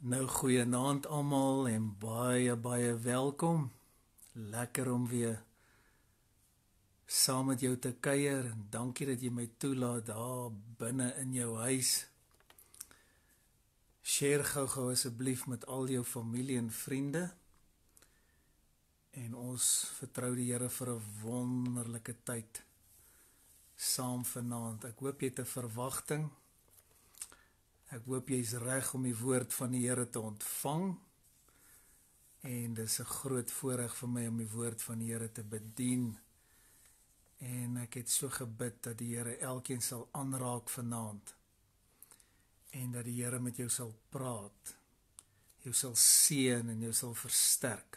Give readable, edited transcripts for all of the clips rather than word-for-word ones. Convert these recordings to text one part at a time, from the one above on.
Nou goeienaand almal en baie welkom. Lekker om weer saam met jou te kuier en dankie dat jy my toelaat daar binne in jou huis. Share gou asseblief met al jou familie en vriende. En ons vertrou die Here vir 'n wonderlike tyd saam vanaand. Ek hoop jy het 'n verwagting. Ek hoop jy's reg om die woord van die Here te ontvang. En dis 'n groot voorreg vir my om die woord van die Here te bedien. En ek het so gebid dat die Here elkeen sal aanraak vanaand. En dat die Here met jou sal praat. Jou sal seën en jou sal versterk.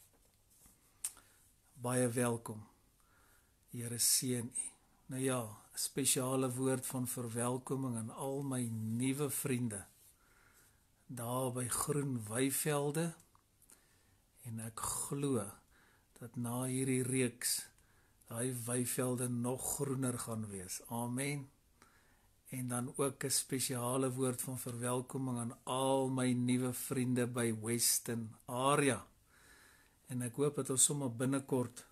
Baie welkom. Die Here seën u. Nou ja, 'n spesiale woord van verwelkoming aan al my nuwe vriende. Daar by Groen Weivelde. En ek glo dat na hierdie reeks daai weivelde nog groener gaan wees. Amen. En dan ook 'n spesiale woord van verwelkoming aan al my nuwe vriende by Western Area. En ek hoop dat ons sommer binnekort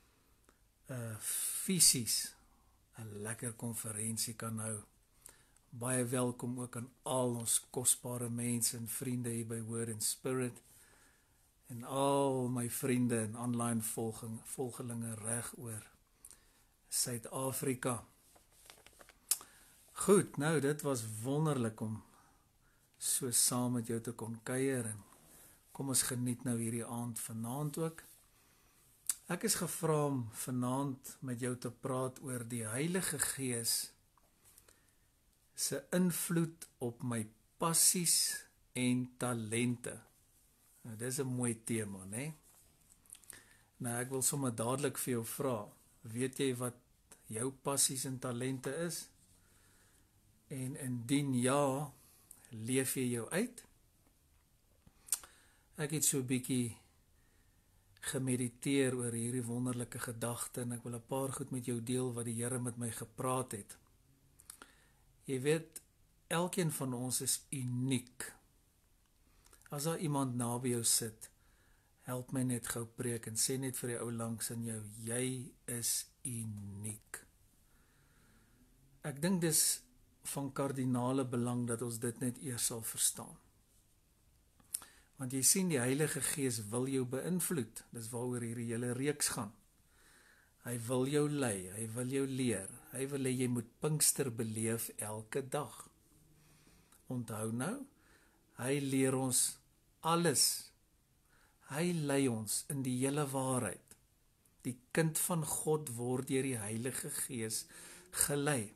fisies 'n lekker konferensie kan hou. Baie welkom ook aan al ons kosbare mense en vriende hier by Word and Spirit. En al my vriende en online volgelinge reg oor Suid-Afrika. Goed, nou dit was wonderlik om so saam met jou te kon kuier en kom ons geniet nou hierdie aand vanaand ook. Ek is gevra om vanaand met jou te praat oor die Heilige Gees se invloed op my passies en talente. Nou, dis 'n mooi tema, né? Nou, ek wil sommer dadelik vir jou vra, weet jy wat jou passies en talente is? En indien ja, leef jy jou uit? Ek het so 'n bietjie gemediteer oor hierdie wonderlike gedagte en ek wil 'n paar goed met jou deel wat die Here met my gepraat het. Jy weet, elkeen van ons is uniek. As daar iemand naby jou sit, help my net gou preek en sê net vir die ou langs in jou, jy is uniek. Ek dink dis van kardinale belang dat ons dit net eers sal verstaan. Want jy sien, die Heilige Gees wil jou beïnvloed. Dis waaroor hierdie hele reeks gaan. Hy wil jou lei, hy wil jou leer. Hy wil hê jy moet Pinkster beleef elke dag. Onthou nou, hy leer ons alles. Hy lei ons in die hele waarheid. Die kind van God word deur die Heilige Gees gelei.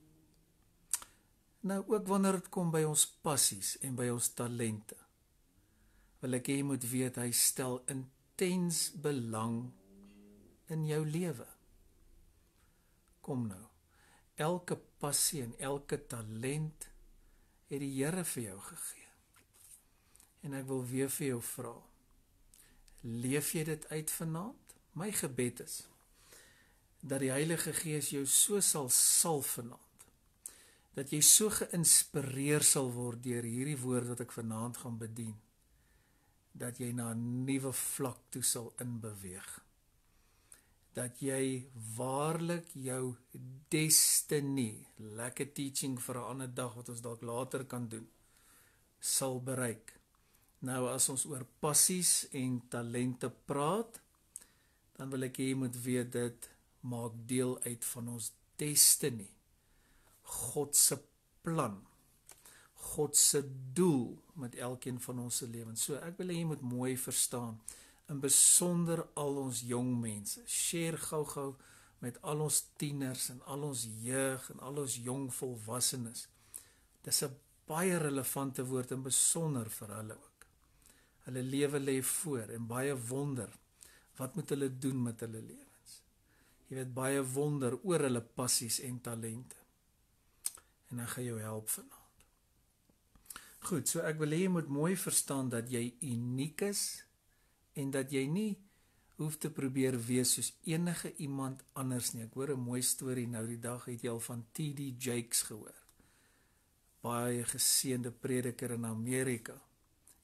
Nou ook wanneer dit kom by ons passies en by ons talente, wil ek hê jy moet weet, hy stel intens belang in jou lewe. Kom nou, elke passie en elke talent het die Here vir jou gegee. En ek wil weer vir jou vra, leef jy dit uit vanaand? My gebed is, dat die Heilige Gees jou so sal salf vanaand, dat jy so geïnspireer sal word deur hierdie woord wat ek vanaand gaan bedien, dat jy na 'n nuwe vlak toe sal inbeweeg. Dat jy waarlik jou destiny, lekker teaching vir 'n ander dag wat ons dalk later kan doen, sal bereik. Nou as ons oor passies en talente praat, dan wil ek hê jy moet weet dit maak deel uit van ons destiny. God se plan. God se doel met elkeen van ons se lewens. So ek wil hê jy moet mooi verstaan, in besonder al ons jong mense. Share gou met al ons tieners en al ons jeug en al ons jong volwassenes. Dis 'n baie relevante woord in besonder vir hulle ook. Hulle lewe lê voor en baie wonder, wat moet hulle doen met hulle lewens? Jy weet, baie wonder oor hulle passies en talente. En ek gaan jou help vanaand. Goed, so ek wil hê jy moet mooi verstaan dat jy uniek is en dat jy nie hoef te probeer wees soos enige iemand anders nie. Ek hoor 'n mooi storie nou die dag, het jy al van T.D. Jakes gehoor? Baie geseënde prediker in Amerika.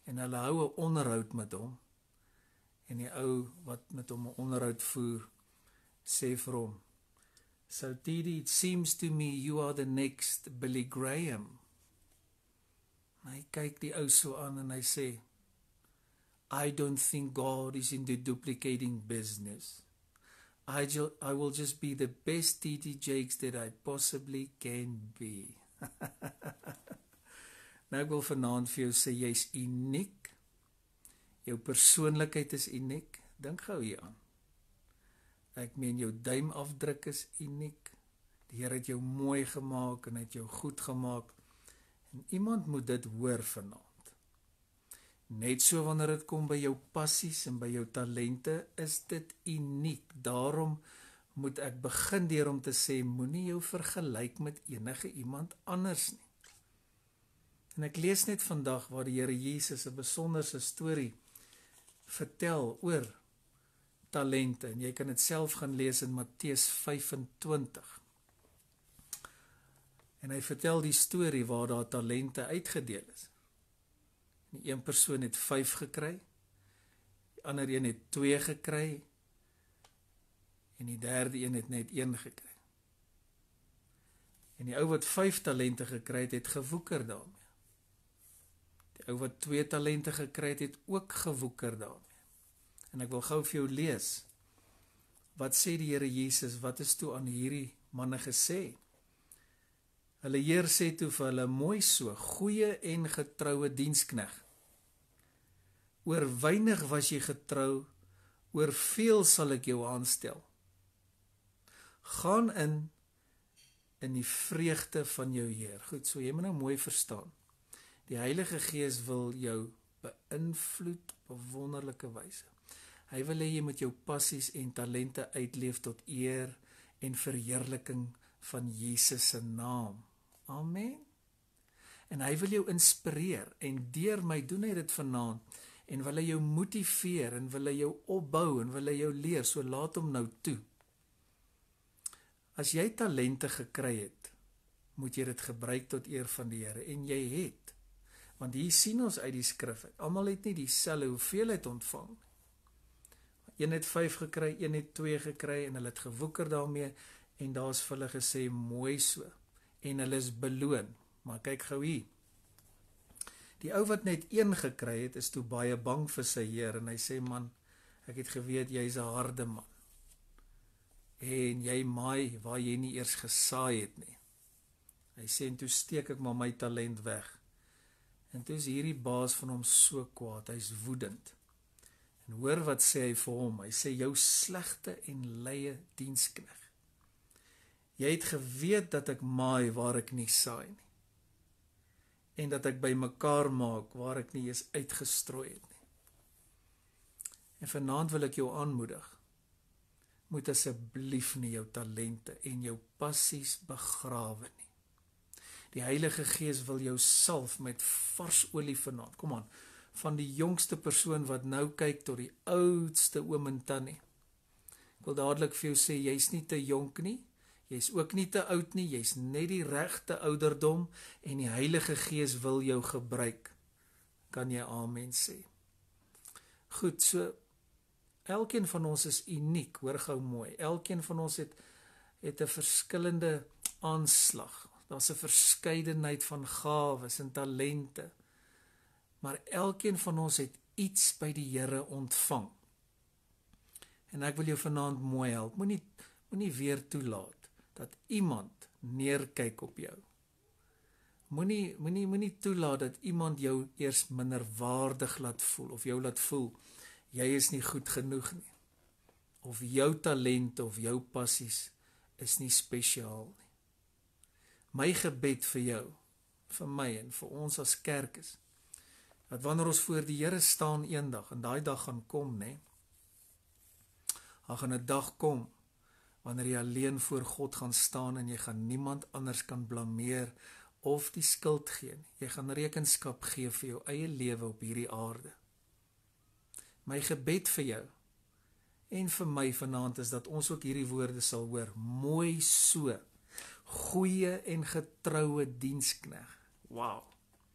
En hulle hou 'n onderhoud met hom. En die ou wat met hom 'n onderhoud voer, sê vir hom, "So Didi, it seems to me you are the next Billy Graham." En hy kyk die ou so aan en hy sê, "I don't think God is in the duplicating business. I will just be the best Didi Jakes that I possibly can be." Nou ek wil vanaand vir jou sê, jy's uniek. Jou persoonlikheid is uniek. Dink gou hieraan. Ek meen jou duimafdruk is uniek. Die Here het jou mooi gemaak en het jou goed gemaak. En iemand moet dit hoor vanaand. Net so wanneer dit kom by jou passies en by jou talente, is dit uniek. Daarom moet ek begin deur om te sê, moenie jou vergelyk met enige iemand anders nie. En ek lees net vandag waar die Here Jesus 'n besonderse storie vertel oor talente. En jy kan dit self gaan lees in Matteus 25. En hy vertel die storie waar daar talente uitgedeel is. Die een persoon het 5 gekry, die ander een het 2 gekry, en die derde een het net 1 gekry. En die ou wat 5 talente gekry het gewoeker daarmee. Die ou wat 2 talente gekry het ook gewoeker daarmee. En ek wil gou vir jou lees, wat sê die Here Jesus, wat is toe aan hierdie manne gesê? Hulle Heer sê toe vir hulle, "Mooi so, goeie en getroue dienskneg. Oor weinig was jy getrou, oor veel sal ek jou aanstel. Gaan in die vreugde van jou Heer." Goed, so jy moet nou mooi verstaan. Die Heilige Gees wil jou beïnvloed op 'n wonderlike wyse. Hy wil hê jy moet jou passies en talente uitleef tot eer en verheerliking van Jesus se naam. Amen. En hy wil jou inspireer, en deur my doen hy dit vanaand, en wil hy jou motiveer, en wil hy jou opbou, en wil hy jou leer, so laat hom nou toe. As jy talente gekry het, moet jy dit gebruik tot eer van die Here, en jy het. Want hier sien ons uit die skrif, almal het nie dieselfde hoeveelheid ontvang nie. Een het 5 gekry, een het 2 gekry, en hulle het gewoeker daarmee, en daar is vir hulle gesê, mooi so, en hulle is beloon. Maar kyk gou hier, die ou wat net 1 gekry het, is toe baie bang vir sy Heer, en hy sê, "Man, ek het geweet, jy is 'n harde man, en jy maai waar jy nie eers gesaai het nie." Hy sê, "En toe steek ek maar my talent weg." En toe is hierdie baas van hom so kwaad, hy's woedend. En hoor wat sê hy vir hom, hy sê, "Jou slegte en leie dienskneg. Jy het geweet dat ek maai waar ek nie saai nie, en dat ek bymekaar maak waar ek nie eens uitgestrooi het nie." En vanaand wil ek jou aanmoedig, moet asseblief nie jou talente en jou passies begrawe nie. Die Heilige Gees wil jou salf met vars olie vanaand. Kom aan, van die jongste persoon wat nou kyk tot die oudste oom en tannie. Ek wil dadelik vir jou sê, jy's nie te jonk nie, jy's ook nie te oud nie, jy's net die regte ouderdom, en die Heilige Gees wil jou gebruik. Kan jy amen sê? Goed, so elkeen van ons is uniek, hoor gou mooi. Elkeen van ons het 'n verskillende aanslag. Daar's 'n verskeidenheid van gawes en talente. Maar elkeen van ons het iets by die Here ontvang. En ek wil jou vanaand mooi help. Moenie weer toelaat dat iemand neerkyk op jou. Moenie toelaat dat iemand jou eers minderwaardig laat voel, of jou laat voel, jy is nie goed genoeg nie. Of jou talente of jou passies is nie spesiaal nie. My gebed vir jou, vir my en vir ons as kerk is, dat wanneer ons voor die Here staan eendag, en daai dag gaan kom, né? Daar gaan 'n dag kom, wanneer jy alleen voor God gaan staan, en jy gaan niemand anders kan blameer, of die skuld gee nie. Jy gaan rekenskap gee vir jou eie lewe op hierdie aarde. My gebed vir jou, en vir my vanaand, is dat ons ook hierdie woorde sal hoor, mooi so, goeie en getroue dienskneg. Wow!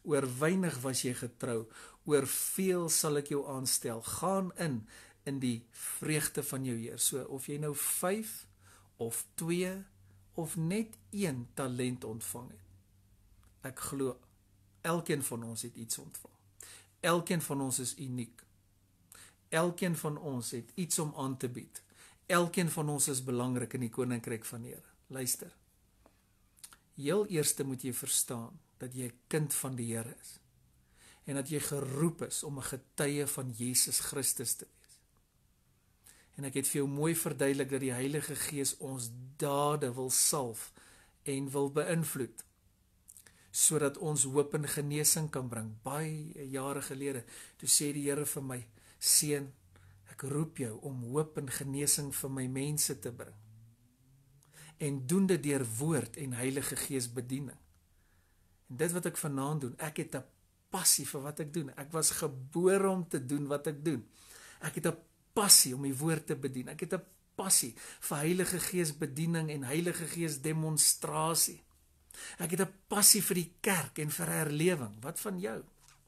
Oor weinig was jy getrou, oor veel sal ek jou aanstel. Gaan in die vreugde van jou Heer. So of jy nou 5 of 2 of net 1 talent ontvang het. Ek glo elkeen van ons het iets ontvang. Elkeen van ons is uniek. Elkeen van ons het iets om aan te bied. Elkeen van ons is belangrik in die koninkryk van die Here. Luister. Heel eerste moet jy verstaan dat jy 'n kind van die Here is. En dat jy geroep is om 'n getuie van Jesus Christus te wees. En ek het vir jou mooi verduidelik dat die Heilige Gees ons dade wil salf en wil beïnvloed, sodat ons hoop en genesing kan bring. Baie jare gelede, toe sê die Here vir my, seun, ek roep jou om hoop en genesing vir my mense te bring. En doen dit deur woord en Heilige Gees bediening. En dit wat ek vanaand doen, ek het 'n passie vir wat ek doen. Ek was gebore om te doen wat ek doen. Ek het 'n passie om die woord te bedien. Ek het 'n passie vir Heilige Gees bediening en Heilige Gees demonstrasie. Ek het 'n passie vir die kerk en vir herlewing. Wat van jou?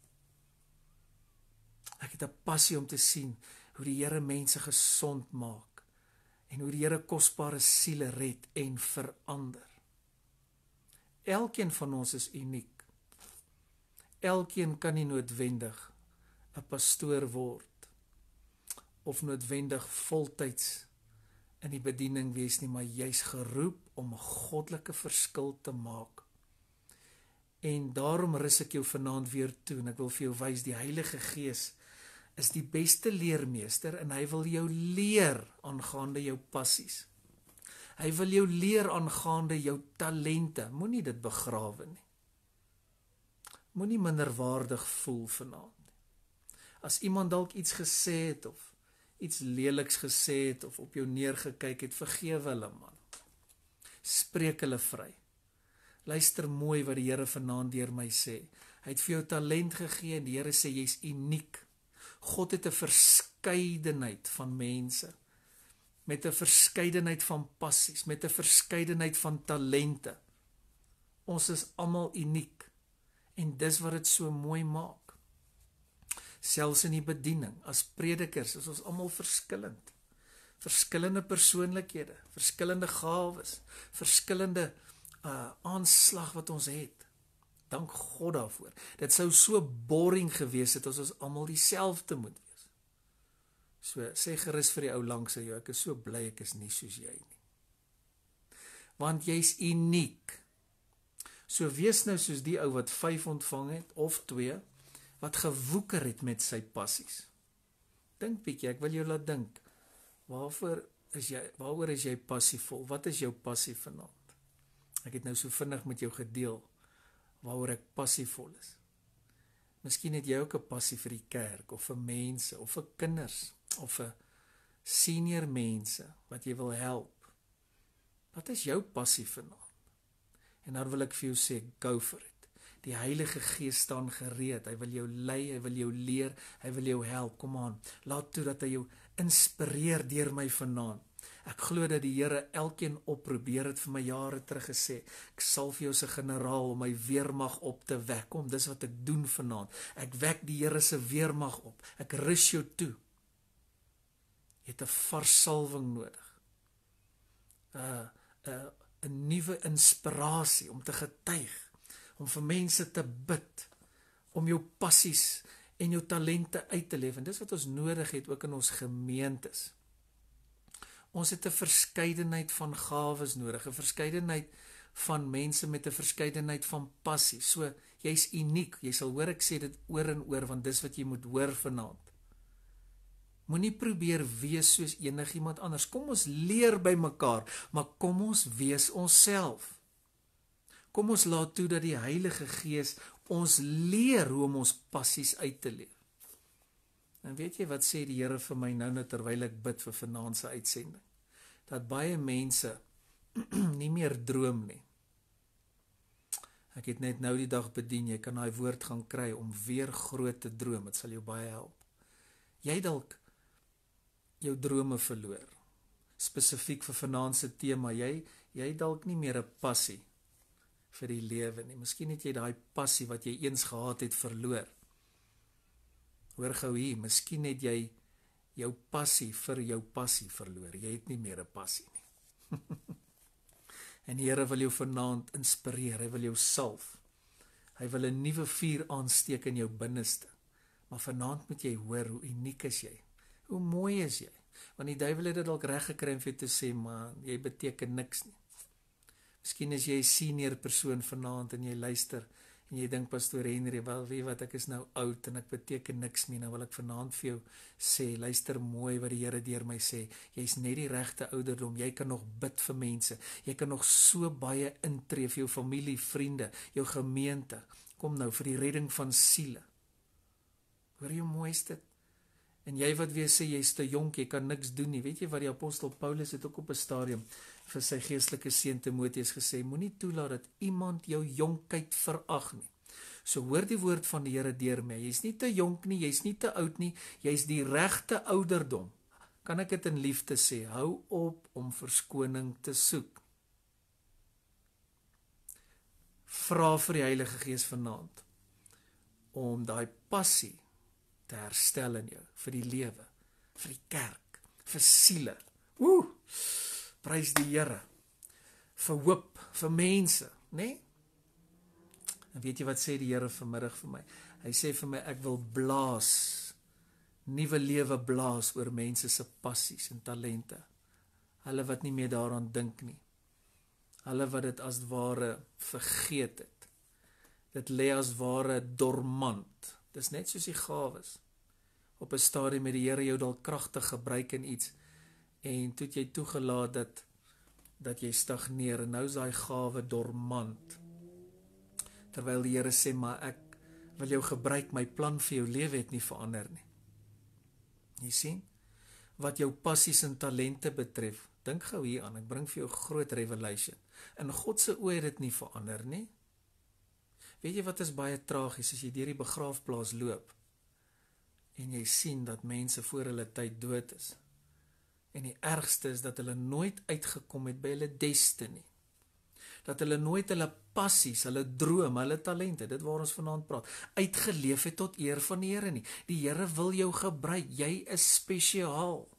Ek het 'n passie om te sien hoe die Here mense gesond maak en hoe die Here kosbare siele red en verander. Elkeen van ons is uniek. Elkeen kan nie noodwendig 'n pastoor word of noodwendig voltyds in die bediening wees nie, maar jy's geroep om 'n goddelike verskil te maak. En daarom rus ek jou vanaand weer toe en ek wil vir jou wys, die Heilige Gees is die beste leermeester en hy wil jou leer aangaande jou passies. Hy wil jou leer aangaande jou talente. Moenie dit begrawe nie. Moenie minderwaardig voel vanaand. As iemand dalk iets gesê het of iets leliks gesê het of op jou neergekyk het, vergewe hulle man. Spreek hulle vry. Luister mooi wat die Here vanaand deur my sê. Hy het vir jou talent gegee en die Here sê jy's uniek. God het 'n verskeidenheid van mense, met 'n verskeidenheid van passies, met 'n verskeidenheid van talente. Ons is almal uniek en dis wat dit so mooi maak. Selfs in die bediening, as predikers is ons almal verskillend. Verskillende persoonlikhede, verskillende gawes, verskillende aanslag wat ons het. Dank God daarvoor. Dit sou so boring gewees het as ons almal dieselfde moet wees. So, sê gerus vir die ou langs jou, ek is so bly ek is nie soos jy nie. Want jy's uniek. So wees nou soos die ou wat 5 ontvang het, of 2, wat gewoeker het met sy passies. Dink bietjie, ek wil jou laat dink. Waaroor is jy passievol? Wat is jou passie vanaand? Ek het nou so vinnig met jou gedeel waaroor ek passievol is. Miskien het jy ook 'n passie vir die kerk, of vir mense, of vir kinders, of vir senior mense, wat jy wil help. Wat is jou passie vanaand? En dan wil ek vir jou sê, go for it. Die Heilige Gees staan gereed, hy wil jou lei, hy wil jou leer, hy wil jou help, kom aan, laat toe dat hy jou inspireer deur my vanaand. Ek glo dat die Here elkeen oproep. Die Here het vir my jare terug gesê, ek sal vir jou as 'n generaal om my weermag op te wek. Kom, dis wat ek doen vanaand. Ek wek die Here se weermag op. Ek rus jou toe. Jy het 'n vars salwing nodig. 'n nuwe inspirasie om te getuig, om vir mense te bid, om jou passies en jou talente uit te leef. En dis wat ons nodig het ook in ons gemeentes. Ons het 'n verskeidenheid van gawes nodig, 'n verskeidenheid van mense met 'n verskeidenheid van passie. So, jy's uniek. Jy sal hoor ek sê dit oor en oor, want dis wat jy moet hoor vanaand. Moenie probeer wees soos enigiemand anders. Kom ons leer by mekaar, maar kom ons wees onsself. Kom ons laat toe dat die Heilige Gees ons leer hoe om ons passies uit te leef. En weet jy wat sê die Here vir my nou terwyl ek bid vir vanaand se uitsending? Dat baie mense nie meer droom nie. Ek het net nou die dag bedien, jy kan daai woord gaan kry om weer groot te droom. Dit sal jou baie help. Jy dalk jou drome verloor. Spesifiek vir vanaand se tema, jy dalk nie meer 'n passie vir die lewe nie. Miskien het jy daai passie wat jy eens gehad het verloor. Hoor gou hier, miskien het jy jou passie vir jou passie verloor. Jy het nie meer 'n passie nie. En die Here wil jou vanaand inspireer, hy wil jou salf. Hy wil 'n nuwe vuur aansteek in jou binneste. Maar vanaand moet jy hoor hoe uniek is jy. Hoe mooi is jy? Want die duiwel het dit dalk reg gekry om vir jou te sê, maar jy beteken niks nie. Miskien is jy 'n senior persoon vanaand en jy luister en jy dink Pastoor Henry, wel weet wat, ek is nou oud en ek beteken niks meer. Nou wil ek vanaand vir jou sê, luister mooi wat die Here deur my sê. Jy's net die regte ouderdom. Jy kan nog bid vir mense. Jy kan nog so baie intree vir jou familie, vriende, jou gemeente. Kom nou vir die redding van siele. Hoor jy hoe mooi is dit? En jy wat weer sê jy's te jonk, jy kan niks doen nie. Weet jy wat die apostel Paulus het ook op 'n stadium vir sy geestelike seun Timoteus gesê, moenie toelaat dat iemand jou jonkheid verag nie. So hoor die woord van die Here deur my. Jy's nie te jonk nie, jy's nie te oud nie, jy's die regte ouderdom. Kan ek dit in liefde sê? Hou op om verskoning te soek. Vra vir die Heilige Gees vanaand om daai passie te herstel in jou, vir die lewe, vir die kerk, vir siele. Prys die Here, vir hoop, vir mense, né? En weet jy wat sê die Here vanmiddag vir my? Hy sê vir my, ek wil blaas, nuwe lewe blaas oor mense se passies en talente. Hulle wat nie meer daaraan dink nie. Hulle wat dit as ware vergeet het. Dit lê as ware dormant. Dis net soos die gawes. Op 'n stadium het die Here jou dalk kragtig gebruik in iets en toe het jy toegelaat dat jy stagneer en nou is daai gawe dormant. Terwyl die Here sê, maar ek wil jou gebruik, my plan vir jou lewe het nie verander nie. Jy sien, wat jou passies en talente betref, dink gou hier aan, ek bring vir jou groot revelation. In God se oë het dit nie verander nie. Weet jy wat is baie tragies, as jy deur die begraafplaas loop, en jy sien dat mense voor hulle tyd dood is, en die ergste is dat hulle nooit uitgekom het by hulle destiny, dat hulle nooit hulle passies, hulle drome, hulle talente, dit waar ons vanaand praat, uitgeleef het tot eer van die Here nie. Die Here wil jou gebruik, jy is spesiaal.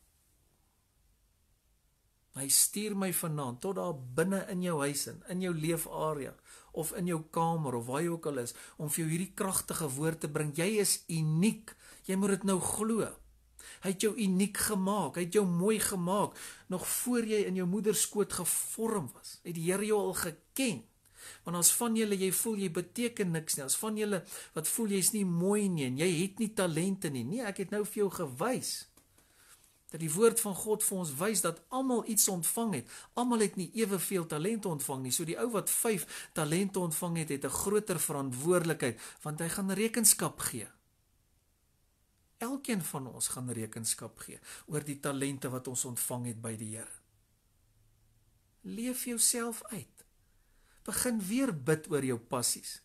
Hy stuur my vanaand tot daar binne in jou huis in jou leefarea, of in jou kamer, of waar jy ook al is, om vir jou hierdie kragtige woord te bring. Jy is uniek, jy moet dit nou glo. Hy het jou uniek gemaak, hy het jou mooi gemaak, nog voor jy in jou moederskoot gevorm was, het die Here jou al geken. Want as van julle, jy voel jy beteken niks nie, as van julle wat voel jy's nie mooi nie, en jy het nie talente nie, nee, ek het nou vir jou gewys, dat die woord van God vir ons wys dat almal iets ontvang het. Almal het nie eweveel talente ontvang nie. So die ou wat 5 talente ontvang het, het 'n groter verantwoordelikheid, want hy gaan rekenskap gee. Elkeen van ons gaan rekenskap gee oor die talente wat ons ontvang het by die Here. Leef jouself uit. Begin weer bid oor jou passies.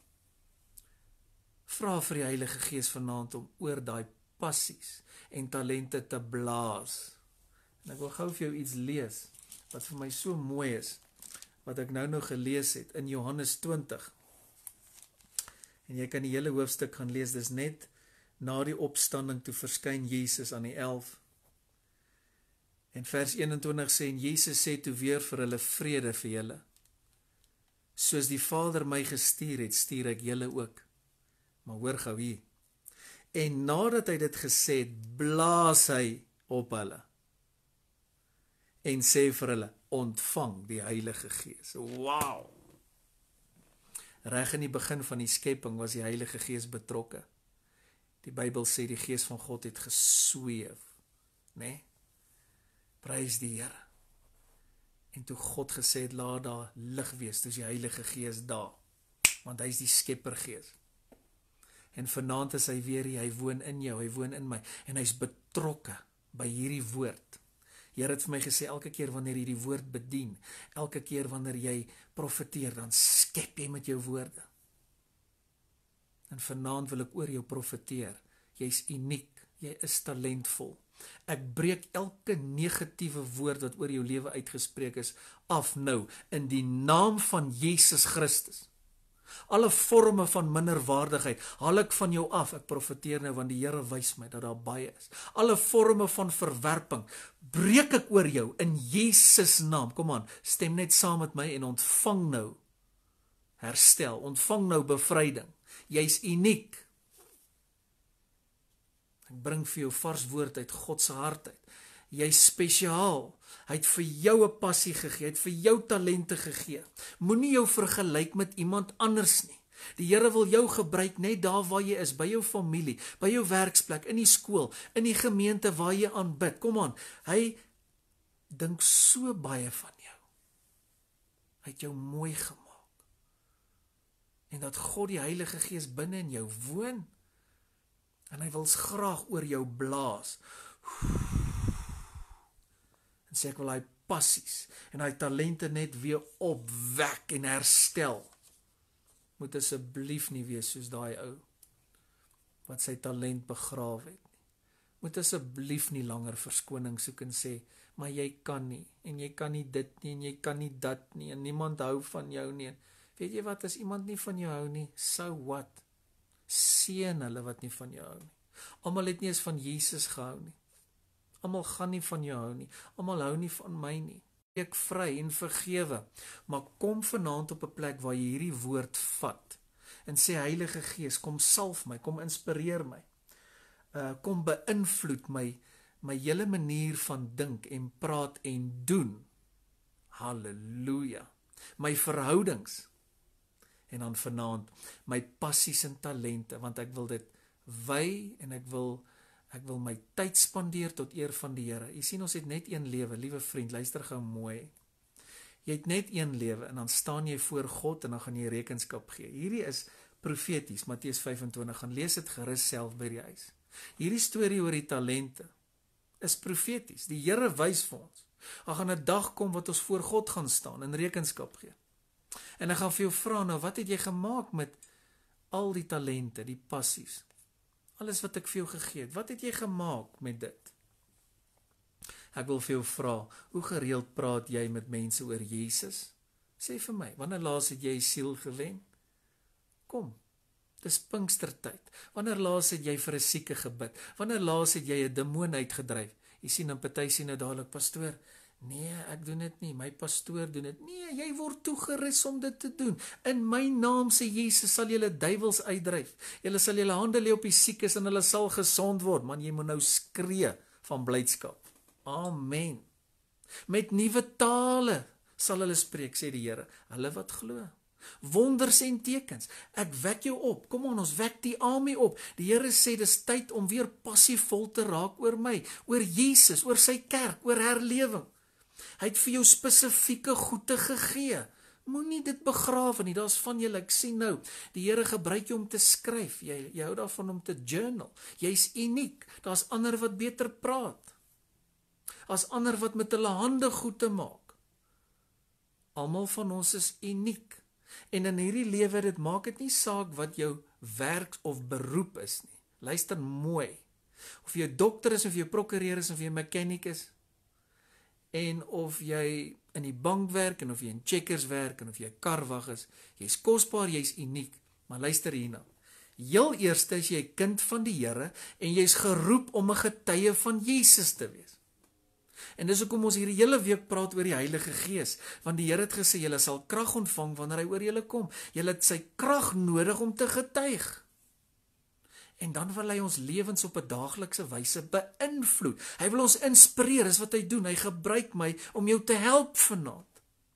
Vra vir die Heilige Gees vanaand om oor daai passies en talente te blaas. En ek wil gou vir jou iets lees, wat vir my so mooi is, wat ek nou gelees het, in Johannes 20. En jy kan die hele hoofstuk gaan lees, dis net na die opstanding toe verskyn Jesus aan die 11. En vers 21 sê, en Jesus sê toe weer vir hulle, vrede vir julle. Soos die Vader my gestuur het, stuur ek julle ook. Maar hoor gou hier. En nadat hy dit gesê het, blaas hy op hulle en sê vir hulle, ontvang die Heilige Gees. Wow! Reg in die begin van die skepping was die Heilige Gees betrokke. Die Bybel sê die Gees van God het gesweef, né? Prys die Here. En toe God gesê het, laat daar lig wees, toe is die Heilige Gees daar, want hy is die Skeppergees. En vanaand is hy weer hier, hy woon in jou, hy woon in my, en hy is betrokke by hierdie woord. Here het vir my gesê, elke keer wanneer jy die woord bedien, elke keer wanneer jy profeteer, dan skep jy met jou woorde. En vanaand wil ek oor jou profeteer, jy is uniek, jy is talentvol, Ek breek elke negatiewe woord wat oor jou lewe uitgespreek is, af nou, in die naam van Jesus Christus. Alle vorme van minderwaardigheid, haal ek van jou af. Ek profeteer nou, want die Here wys my dat daar baie is. Alle vorme van verwerping, breek ek oor jou, in Jesus naam. Kom aan, stem net saam met my en ontvang nou herstel, ontvang nou bevryding. Jy's uniek. Ek bring vir jou vars woord uit God se hart uit. Jy's spesiaal. Hy het vir jou 'n passie gegee, hy het vir jou talente gegee. Moenie jou vergelyk met iemand anders nie. Die Here wil jou gebruik net daar waar jy is, by jou familie, by jou werksplek, in die skool, in die gemeente waar jy aanbid. Kom aan, hy dink so baie van jou. Hy het jou mooi gemaak. En dat God die Heilige Gees binne in jou woon, en hy wil graag oor jou blaas. En sê ek wil hy passies en hy talente net weer opwek en herstel. Moet asseblief nie wees soos daai ou wat sy talent begrawe het nie. Moet asseblief nie langer verskoning soek en sê, maar jy kan nie, en jy kan nie dit nie, en jy kan nie dat nie, en niemand hou van jou nie. En weet jy wat, as iemand nie van jou hou nie, so what? Seën hulle wat nie van jou hou nie. Almal het nie eens van Jesus gehou nie. Almal gaan nie van jou hou nie. Almal hou nie van my nie. Ek vry en vergewe. Maar kom vanaand op 'n plek waar jy hierdie woord vat en sê, Heilige Gees, kom salf my, kom inspireer my. Kom beïnvloed my hele manier van dink en praat en doen. Halleluja. My verhoudings. En dan vanaand my passies en talente, want ek wil dit wy en ek wil my tyd spandeer tot eer van die Here. Jy sien, ons het net een lewe, liewe vriend, luister gou mooi. Jy het net een lewe en dan staan jy voor God en dan gaan jy rekenskap gee. Hierdie is profeties, Matteus 25, gaan lees dit gerus self by die huis. Hierdie storie oor die talente is profeties. Die Here wys vir ons. Daar gaan 'n dag kom wat ons voor God gaan staan en rekenskap gee. En ek gaan vir jou vra nou, wat het jy gemaak met al die talente, die passies? Alles wat ek vir jou gegee het, wat het jy gemaak met dit? Ek wil vir jou vra, hoe gereeld praat jy met mense oor Jesus? Sê vir my, wanneer laas het jy siel gewen? Kom, dis Pinkstertyd. Wanneer laas het jy vir 'n sieke gebid? Wanneer laas het jy 'n demoon uitgedryf? Jy sien, dan party sien nou dadelik, pastoor, nee, ek doen dit nie, my pastoor doen dit. Nee, jy word toegerus om dit te doen. In my naam, sê Jesus, sal julle duiwels uitdryf. Julle sal julle hande lê op die siekes en hulle sal gesond word. Man, jy moet nou skree van blydskap. Amen. Met nuwe tale sal hulle spreek, sê die Here, hulle wat glo. Wonders en tekens. Ek wek jou op. Kom aan, ons wek die army op. Die Here sê dis tyd om weer passievol te raak oor my, oor Jesus, oor sy kerk, oor herlewing. Hy het vir jou spesifieke goede gegee. Moenie dit begrawe nie. Daar's van julle, ek sien nou, die Here gebruik jou om te skryf. Jy hou daarvan om te journal. Jy's uniek. Daar's ander wat beter praat. Daar's ander wat met hulle hande goed te maak. Almal van ons is uniek. En in hierdie lewe, dit maak dit nie saak wat jou werk of beroep is nie. Luister mooi. Of jy 'n dokter is, of jy 'n prokureur is, of jy 'n mechanic is, en of jy in die bank werk, en of jy in Checkers werk, en of jy 'n karwag is, jy's kosbaar, jy's uniek. Maar luister hierna. Heel eerste is jy 'n kind van die Here, en jy's geroep om 'n getuie van Jesus te wees. En dis hoekom ons hierdie hele week praat oor die Heilige Gees, want die Here het gesê, julle sal krag ontvang wanneer hy oor julle kom. Julle het sy krag nodig om te getuig. En dan wil hy ons lewens op 'n daaglikse wyse beïnvloed. Hy wil ons inspireer, dis wat hy doen. Hy gebruik my om jou te help vanaand.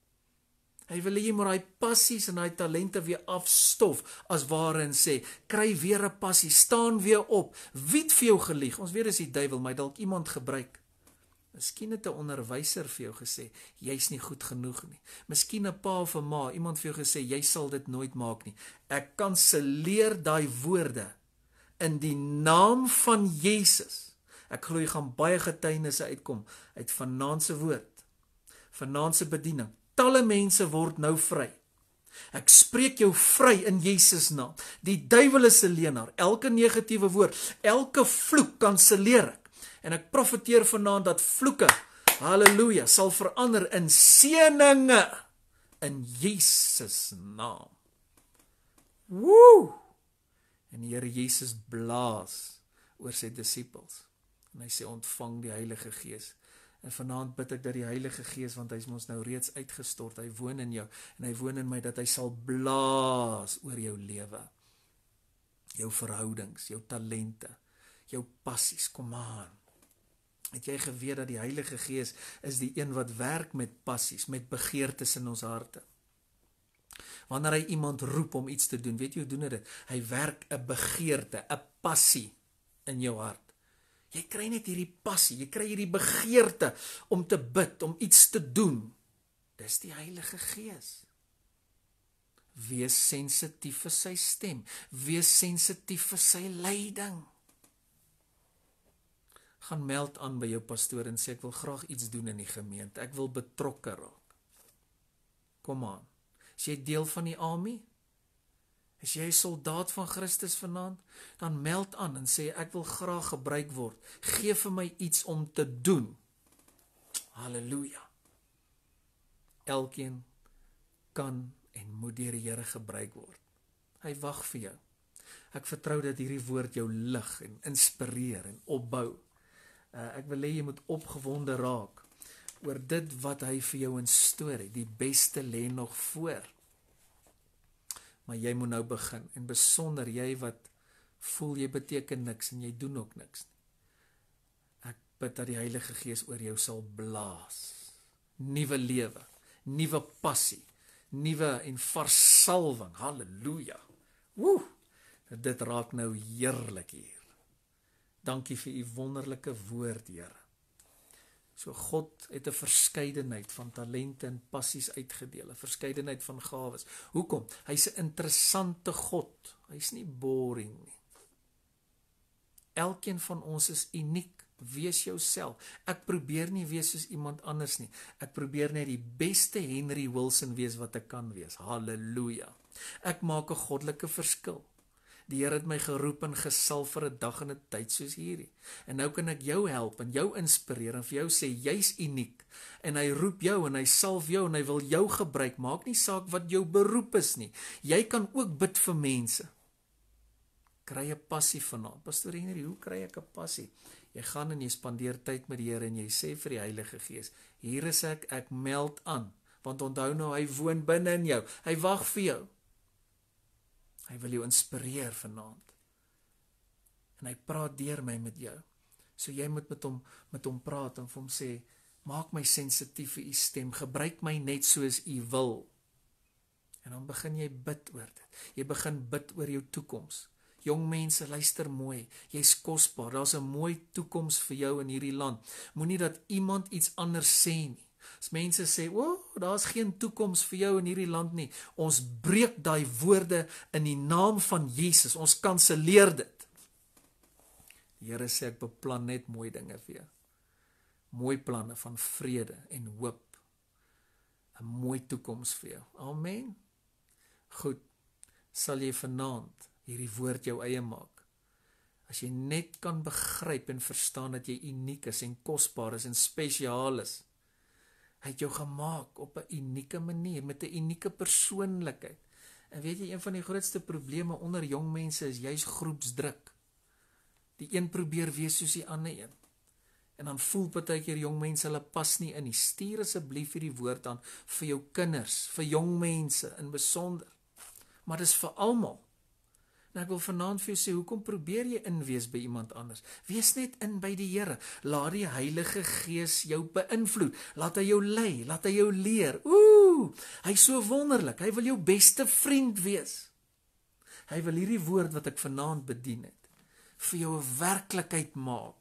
Hy wil hê jy moet daai passies en daai talente weer afstof, as ware, en sê, kry weer 'n passie, staan weer op. Wie het vir jou gelieg? Ons weet dis die duiwel, maar dalk iemand gebruik. Miskien het 'n onderwyser vir jou gesê, jy's nie goed genoeg nie. Miskien 'n pa of 'n ma, iemand vir jou gesê, jy sal dit nooit maak nie. Ek kanselleer daai woorde in die naam van Jesus. Ek glo jy gaan baie getuienisse uitkom uit vanaand se woord, vanaand se bediening. Talle mense word nou vry. Ek spreek jou vry in Jesus naam. Die duiwel is 'n leienaar. Elke negatiewe woord, elke vloek kanselleer ek. En ek profeteer vanaand dat vloeke, halleluja, sal verander in seëninge in Jesus naam. Woe! En die Here Jesus blaas oor sy disippels. En hy sê ontvang die Heilige Gees. En vanaand bid ek dat die Heilige Gees, want hy is ons nou reeds uitgestort, hy woon in jou en hy woon in my, dat hy sal blaas oor jou lewe. Jou verhoudings, jou talente, jou passies, kom aan. Het jy geweet dat die Heilige Gees is die een wat werk met passies, met begeertes in ons harte? Wanneer hy iemand roep om iets te doen, weet jy hoe doen hy dit? Hy werk 'n begeerte, 'n passie in jou hart. Jy kry net hierdie passie, jy kry hierdie begeerte om te bid, om iets te doen. Dis die Heilige Gees. Wees sensitief vir sy stem, wees sensitief vir sy leiding. Gaan meld aan by jou pastoor en sê ek wil graag iets doen in die gemeente, ek wil betrokke raak. Kom aan. Is jy deel van die army? Is jy 'n soldaat van Christus vanaand? Dan meld aan en sê ek wil graag gebruik word. Gee vir my iets om te doen. Halleluja. Elkeen kan en moet deur die Here gebruik word. Hy wag vir jou. Ek vertrou dat hierdie woord jou lig en inspireer en opbou. Ek wil hê jy moet opgewonde raak oor dit wat hy vir jou instoor het. Die beste lê nog voor. Maar jy moet nou begin, en besonder jy wat voel jy beteken niks en jy doen ook niks. Ek bid dat die Heilige Gees oor jou sal blaas. Nuwe lewe, nuwe passie, nuwe en versalwing. Halleluja. Woe! Dit raak nou heerlik hier. Dankie vir u wonderlike woord, Here. So God het 'n verskeidenheid van talente en passies uitgedeel, 'n verskeidenheid van gawes. Hoekom? Hy's 'n interessante God. Hy's nie boring nie. Elkeen van ons is uniek. Wees jouself. Ek probeer nie wees soos iemand anders nie. Ek probeer net die beste Henry Wilson wees wat ek kan wees. Halleluja. Ek maak 'n goddelike verskil. Die Here het my geroep en gesalf vir 'n dag en 'n tyd soos hierdie. En nou kan ek jou help en jou inspireer en vir jou sê jy's uniek. En hy roep jou en hy salf jou en hy wil jou gebruik. Maak nie saak wat jou beroep is nie. Jy kan ook bid vir mense. Kry 'n passie vanaand. Pastor Henry, hoe kry ek 'n passie? Jy gaan en jy spandeer tyd met die Here en jy sê vir die Heilige Gees, hier is ek meld aan. Want onthou nou, hy woon binne in jou. Hy wag vir jou. Hy wil jou inspireer vanaand. En hy praat deur my met jou. So jy moet met hom praat en vir hom sê, maak my sensitief vir u stem, gebruik my net soos u wil. En dan begin jy bid oor dit. Jy begin bid oor jou toekoms. Jong mense, luister mooi. Jy's kosbaar. Daar's 'n mooi toekoms vir jou in hierdie land. Moenie dat iemand iets anders sê nie. As mense sê, daar's geen toekoms vir jou in hierdie land nie. Ons breek daai woorde in die naam van Jesus. Ons kanselleer dit. Die Here sê ek beplan net mooi dinge vir jou. Mooi planne van vrede en hoop. 'n Mooi toekoms vir jou. Amen. Goed. Sal jy vanaand hierdie woord jou eie maak? As jy net kan begryp en verstaan dat jy uniek is en kosbaar is en spesiaal is. Hy het jou gemaak op 'n unieke manier, met 'n unieke persoonlikheid. En weet jy, een van die grootste probleme onder jong mense is juis groepsdruk. Die een probeer wees soos die ander een. En dan voel partykeer jong mense hulle pas nie in nie. Stuur asseblief hierdie woord aan vir jou kinders, vir jong mense in besonder. Maar dis vir almal. En ek wil vanaand vir jou sê, hoekom probeer jy inwees by iemand anders? Wees net in by die Here. Laat die Heilige Gees jou beïnvloed. Laat hy jou lei, laat hy jou leer. Hy's so wonderlik. Hy wil jou beste vriend wees. Hy wil hierdie woord wat ek vanaand bedien het, vir jou 'n werklikheid maak.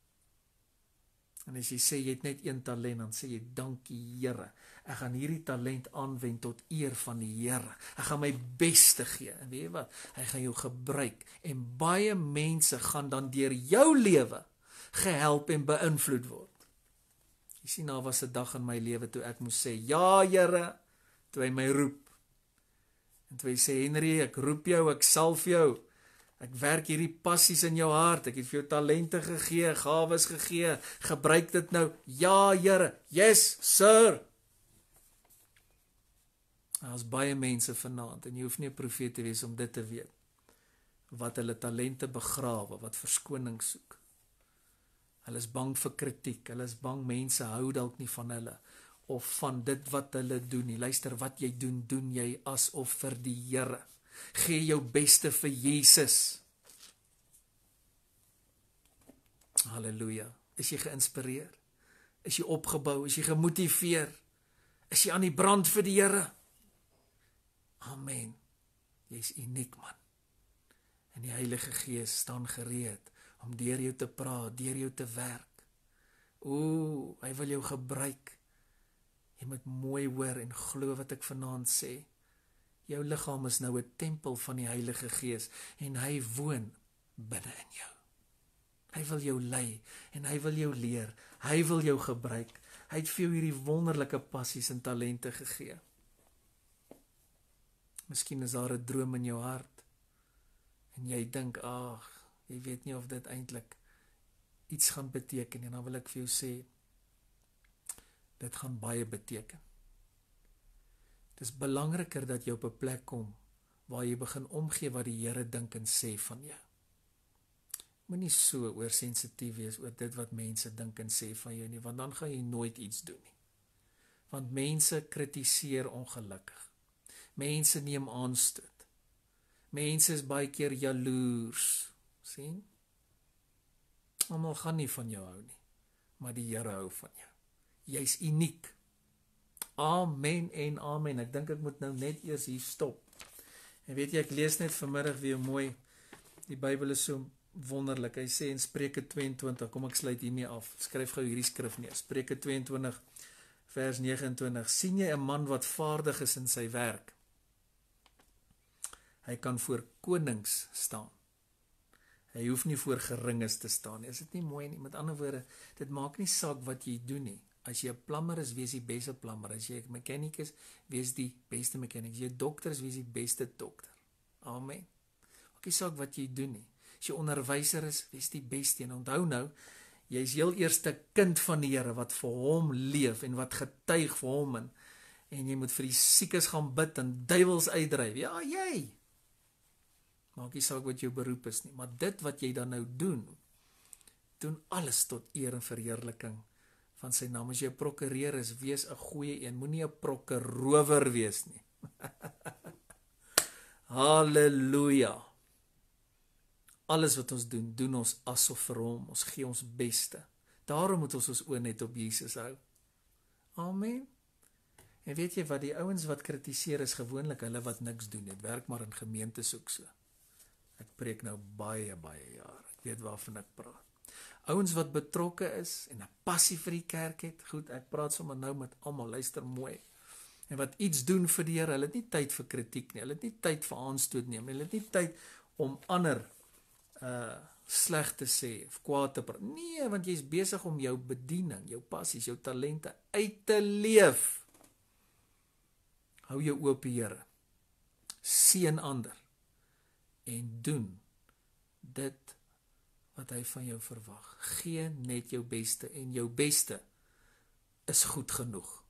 En as jy sê jy het net een talent, dan sê jy dankie Here. Ek gaan hierdie talent aanwend tot eer van die Here. Ek gaan my beste gee. En weet jy wat? Hy gaan jou gebruik. En baie mense gaan dan deur jou lewe gehelp en beïnvloed word. Jy sien, daar was 'n dag in my lewe toe ek moes sê, ja Here, toe hy my roep. En toe hy sê, Henry, ek roep jou, ek salf jou. Ek werk hierdie passies in jou hart. Ek het vir jou talente gegee, gawes gegee. Gebruik dit nou. Ja, Here. Yes, sir. Daar's baie mense vanaand en jy hoef nie 'n profeet te wees om dit te weet. Wat hulle talente begrawe, wat verskoning soek. Hulle is bang vir kritiek. Hulle is bang mense hou dalk nie van hulle of van dit wat hulle doen nie. Luister, wat jy doen, doen jy asof vir die Here. Gee jou beste vir Jesus. Halleluja. Is jy geïnspireer? Is jy opgebou? Is jy gemotiveer? Is jy aan die brand vir die Here? Amen. Jy is uniek, man. En die Heilige Gees staan gereed om deur jou te praat, deur jou te werk. Hy wil jou gebruik. Jy moet mooi hoor en glo wat ek vanaand sê. Jou liggaam is nou 'n tempel van die Heilige Gees en hy woon binne in jou. Hy wil jou lei en hy wil jou leer. Hy wil jou gebruik. Hy het vir jou hierdie wonderlike passies en talente gegee. Miskien is daar 'n droom in jou hart en jy dink, jy weet nie of dit eintlik iets gaan beteken en dan wil ek vir jou sê, dit gaan baie beteken. Het is belangriker dat jy op 'n plek kom waar jy begin omgee wat die Here dink en sê van jou. Moenie so oorsensitief wees oor dit wat mense dink en sê van jou nie, want dan gaan jy nooit iets doen nie. Want mense kritiseer ongelukkig. Mense neem aanstoot. Mense is baie keer jaloers. Sien? Almal gaan nie van jou hou nie, maar die Here hou van jou. Jy's uniek. Amen en amen. Ek dink ek moet nou net eers hier stop. En weet jy, ek lees net vanmiddag weer mooi. Die Bybel is so wonderlik. Hy sê in Spreuke 22, kom ek sluit hiermee af. Skryf gou hierdie skrif neer. Spreuke 22 vers 29. Sien jy 'n man wat vaardig is in sy werk? Hy kan voor konings staan. Hy hoef nie voor geringes te staan nie. Is dit nie mooi nie? Met ander woorde, dit maak nie saak wat jy doen nie. As jy 'n plammer is, wees die beste plammer. As jy 'n mechanic is, wees die beste mechanic. As jy 'n dokter is, wees die beste dokter. Amen. Maak nie saak wat jy doen nie. As jy onderwyser is, wees die beste. En onthou nou, jy is heel eerste kind van die Here wat vir hom leef en wat getuig vir hom en jy moet vir die siekes gaan bid en duiwels uitdryf. Ja, jy. Maak nie saak wat jou beroep is nie, maar dit wat jy dan nou doen alles tot eer en verheerliking van sy naam. As jy 'n prokureur is, wees 'n goeie een, moenie 'n prokurrower wees nie. Halleluja. Alles wat ons doen, doen ons asof vir hom, ons gee ons beste. Daarom moet ons oë net op Jesus hou. Amen. En weet jy wat, die ouens wat kritiseer is gewoonlik hulle wat niks doen, dit werk maar in gemeentes ook so. Ek preek nou baie jare, ek weet waarvan ek praat. Ouens wat betrokke is en 'n passie vir die kerk het, goed, ek praat sommer nou met almal, luister mooi. En wat iets doen vir die Here, hulle het nie tyd vir kritiek nie, hulle het nie tyd vir aanstoot neem, hulle het nie tyd om ander sleg te sê of kwaad te praat. Nee, want jy's besig om jou bediening, jou passies, jou talente uit te leef. Hou jou oop op die Here. Seën ander en doen dit wat hy van jou verwag. Gee net jou beste en jou beste is goed genoeg.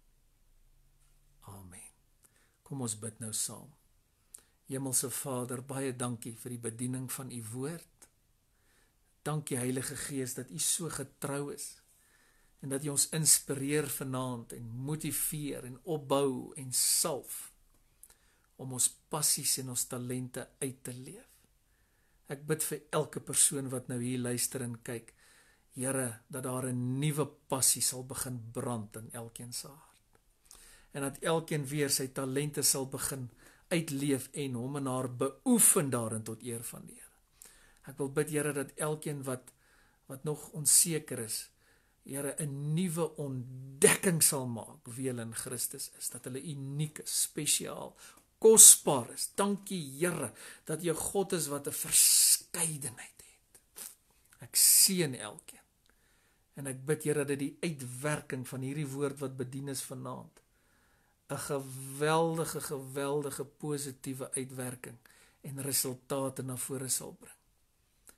Amen. Kom ons bid nou saam. Hemelse Vader, baie dankie vir die bediening van u woord. Dankie Heilige Gees dat u so getrou is en dat u ons inspireer vanaand en motiveer en opbou en salf om ons passies en ons talente uit te leef. Ek bid vir elke persoon wat nou hier luister en kyk, Here, dat daar 'n nuwe passie sal begin brand in elkeen se hart. En dat elkeen weer sy talente sal begin uitleef en hom en haar beoefen daarin tot eer van die Here. Ek wil bid, Here, dat elkeen wat nog onseker is, Here, 'n nuwe ontdekking sal maak wie hulle in Christus is, dat hulle uniek is, spesiaal, kosbaar is. Dankie, Here, dat jy God is wat 'n verskeidenheid het. Ek seën elkeen. En ek bid, Here, dat die uitwerking van hierdie woord wat bedien is vanaand 'n geweldige positiewe uitwerking en resultate na vore sal bring.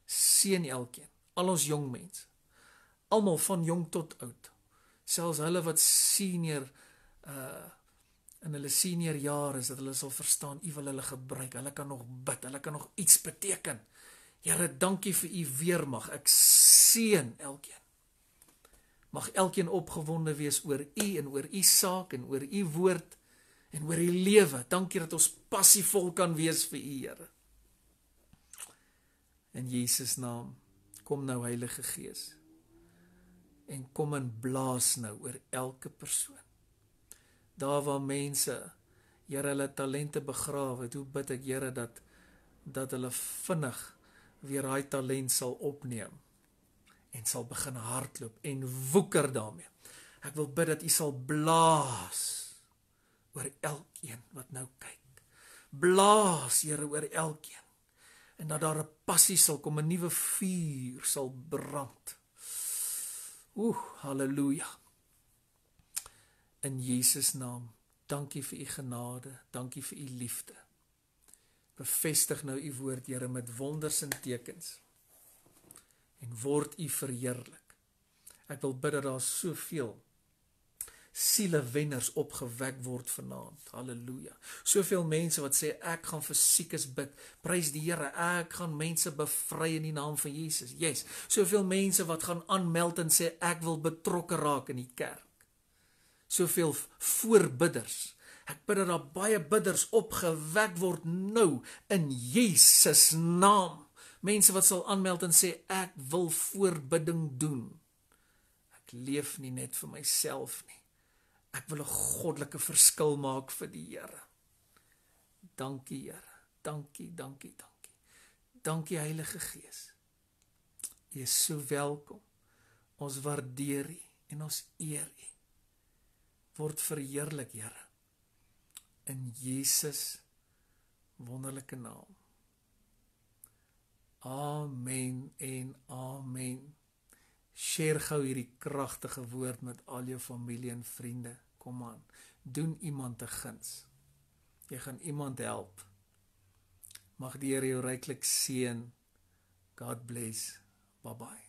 Seën elkeen, al ons jong mense, almal van jong tot oud, selfs hulle wat senior in hulle senior jaar is, dat hulle sal verstaan, U wil hulle gebruik, hulle kan nog bid, hulle kan nog iets beteken. Here, dankie vir U weermag, ek seën elkeen. Mag elkeen opgewonde wees oor U en oor U saak en oor U woord en oor U lewe. Dankie dat ons passievol kan wees vir U, Here. In Jesus naam, kom nou Heilige Gees en kom en blaas nou oor elke persoon. Daar waar mense, Here, hulle talente begrawe, hoe bid ek, Here, dat hulle vinnig weer daai talent sal opneem en sal begin hardloop en woeker daarmee. Ek wil bid dat U sal blaas oor elkeen wat nou kyk. Blaas, Here, oor elkeen. En dat daar 'n passie sal kom, 'n nuwe vuur sal brand. Halleluja. In Jesus naam, dankie vir U genade, dankie vir U liefde. Bevestig nou U woord, Here, met wonders en tekens. En word U verheerlik. Ek wil bid dat daar soveel sielewenners opgewek word vanaand. Halleluja. Soveel mense wat sê, ek gaan vir siekes bid. Prys die Here, ek gaan mense bevry in die naam van Jesus. Yes. Soveel mense wat gaan aanmeld en sê, ek wil betrokke raak in die kerk. Soveel voorbidders. Ek bid dat daar baie bidders opgewek word nou in Jesus naam. Mense wat sal aanmeld en sê, ek wil voorbidding doen. Ek leef nie net vir myself nie. Ek wil 'n goddelike verskil maak vir die Here. Dankie, Here. Dankie, dankie, dankie. Dankie, Heilige Gees. U is so welkom. Ons waardeer U en ons eer U. Word verheerlik, Here. In Jesus wonderlike naam. Amen en amen. Share gou hierdie kragtige woord met al jou familie en vriende. Kom aan, doen iemand 'n guns. Jy gaan iemand help. Mag die Here jou ryklik seën. God bless. Bye bye.